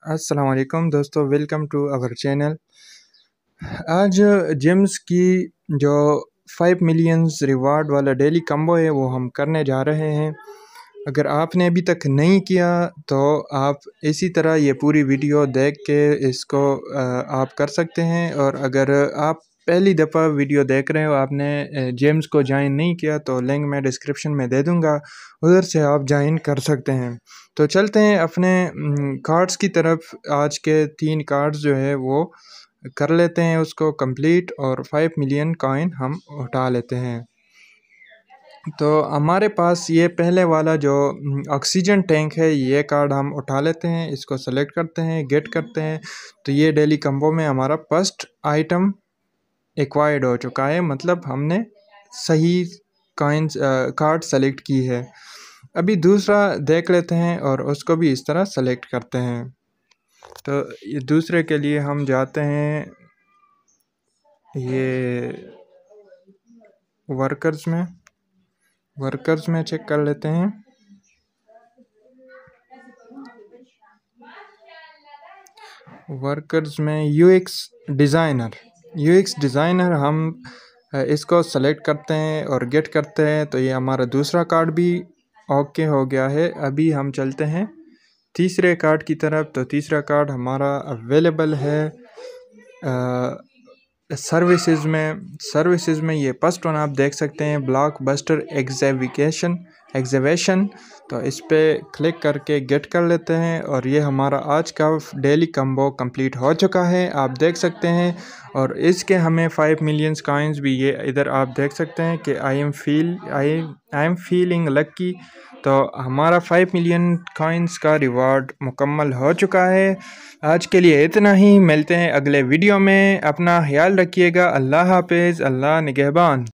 अस्सलाम वालेकुम दोस्तों, वेलकम टू आवर चैनल। आज जेम्स की जो 5 मिलियंस रिवार्ड वाला डेली कम्बो है वो हम करने जा रहे हैं। अगर आपने अभी तक नहीं किया तो आप इसी तरह ये पूरी वीडियो देख के इसको आप कर सकते हैं। और अगर आप पहली दफ़ा वीडियो देख रहे हो, आपने जेम्स को ज्वाइन नहीं किया तो लिंक मैं डिस्क्रिप्शन में दे दूँगा, उधर से आप ज्वाइन कर सकते हैं। तो चलते हैं अपने कार्ड्स की तरफ। आज के 3 कार्ड्स जो है वो कर लेते हैं उसको कंप्लीट और 5 मिलियन कॉइन हम उठा लेते हैं। तो हमारे पास ये पहले वाला जो ऑक्सीजन टैंक है, ये कार्ड हम उठा लेते हैं। इसको सेलेक्ट करते हैं, गेट करते हैं। तो ये डेली कम्बो में हमारा फर्स्ट आइटम एक्वायर्ड हो चुका है, मतलब हमने सही कॉइन्स कार्ड सेलेक्ट की है। अभी दूसरा देख लेते हैं और उसको भी इस तरह सेलेक्ट करते हैं। तो ये दूसरे के लिए हम जाते हैं ये वर्कर्स में चेक कर लेते हैं। वर्कर्स में यूएक्स डिज़ाइनर हम इसको सेलेक्ट करते हैं और गेट करते हैं। तो ये हमारा दूसरा कार्ड भी ओके हो गया है। अभी हम चलते हैं तीसरे कार्ड की तरफ। तो तीसरा कार्ड हमारा अवेलेबल है सर्विसेज में ये फर्स्ट वन आप देख सकते हैं, ब्लॉकबस्टर एग्जीबिशन। तो इस पर क्लिक करके गेट कर लेते हैं और ये हमारा आज का डेली कम्बो कंप्लीट हो चुका है, आप देख सकते हैं। और इसके हमें 5 मिलियंस कॉइन्स भी ये इधर आप देख सकते हैं कि आई एम फीलिंग लकी। तो हमारा 5 मिलियन कॉइन्स का रिवॉर्ड मुकम्मल हो चुका है। आज के लिए इतना ही, मिलते हैं अगले वीडियो में। अपना ख्याल रखिएगा। अल्लाह हाफिज़, अल्लाह निगहबान।